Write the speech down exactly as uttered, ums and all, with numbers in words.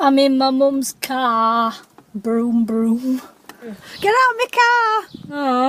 I'm in my mum's car. Broom, broom. Get out of my car! Oh.